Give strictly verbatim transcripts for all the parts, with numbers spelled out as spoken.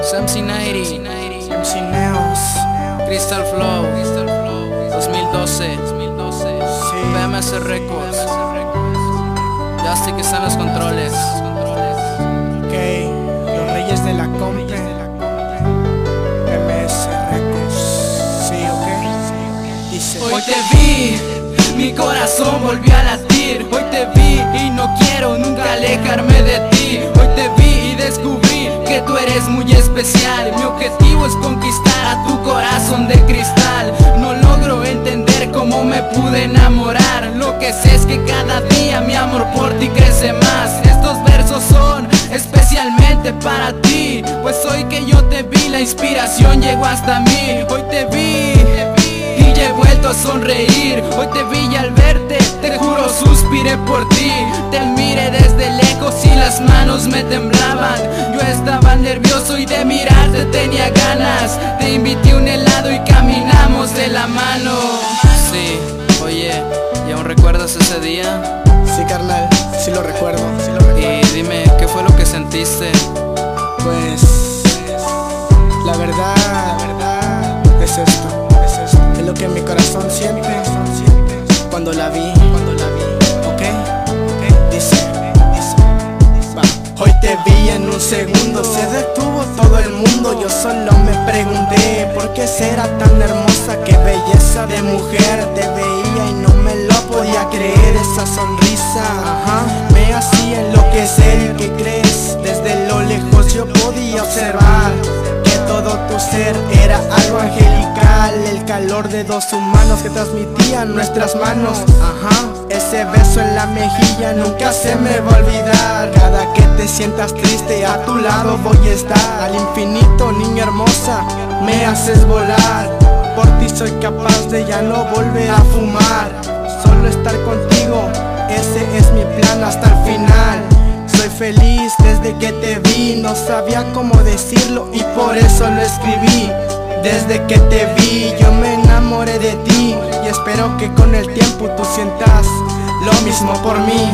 M C noventa, M C Neos, Crystal Flow, dos mil doce, sí. P M S Records, Justic está en los controles. Ok, los reyes de la compe, P M S Records, sí, ok. Dice: Hoy te vi, mi corazón volvió a latir. Hoy te vi y no quiero nunca alejarme de ti. Hoy te vi y descubrí que tú eres muy especial. Mi objetivo es conquistar a tu corazón de cristal. No logro entender cómo me pude enamorar. Lo que sé es que cada día mi amor por ti crece más. Estos versos son especialmente para ti, pues hoy que yo te vi la inspiración llegó hasta mí. Hoy te vi y ya he vuelto a sonreír. Hoy te vi y al verte, te juro suspiré por ti. Te miré desde lejos y las manos me temblaban. Yo estaba nervioso y de mirarte tenía ganas. Te invité a un helado y caminamos de la mano. Sí, oye, ¿y aún recuerdas ese día? Sí, carnal, sí lo recuerdo, sí lo recuerdo. Y dime, ¿qué fue lo que sentiste? Pues, la verdad, la verdad, es esto, es esto. Es lo que mi corazón siente cuando la vi, cuando la vi, ok, ok. Dice, dice, va. Hoy te vi en un segundo, se detuvo todo el mundo. Yo solo me pregunté por qué será tan hermosa, qué belleza de mujer. Te veía y no me lo podía creer, esa sonrisa, ajá, me hacía enloquecer. ¿Qué crees? Desde lo lejos yo podía observar que todo tu ser era algo angelical. El calor de dos humanos que transmitían nuestras manos, ajá. Ese beso en la mejilla nunca se me va a olvidar. Cada que te sientas triste a tu lado voy a estar. Al infinito, niña hermosa, me haces volar. Por ti soy capaz de ya no volver a fumar. Solo estar contigo, ese es mi plan hasta el final. Soy feliz desde que te vi, no sabía cómo decirlo y por eso lo escribí. Desde que te vi yo me enamoré de ti y espero que con el tiempo tú sientas lo mismo por mí.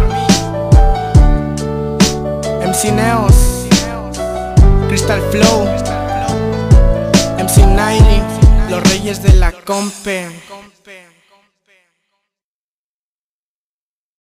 M C Neos, Crystal Flow, M C noventa, los reyes de la compe.